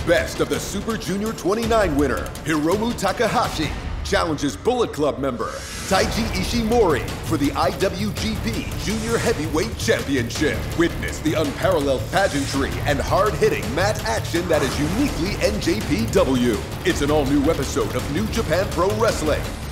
Best of the Super Junior 29 winner, Hiromu Takahashi, challenges Bullet Club member Taiji Ishimori for the IWGP Junior Heavyweight Championship. Witness the unparalleled pageantry and hard-hitting mat action that is uniquely NJPW. It's an all-new episode of New Japan Pro Wrestling.